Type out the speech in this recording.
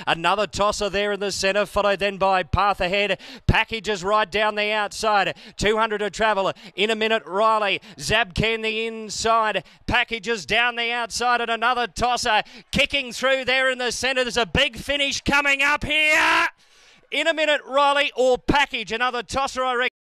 Another tosser there in the centre, followed then by Path Ahead. Packages right down the outside. 200 to travel. In a minute, Riley. Zabcan the inside. Packages down the outside, and another tosser kicking through there in the centre. There's a big finish coming up here. In a minute, Riley or Package. Another tosser, I reckon.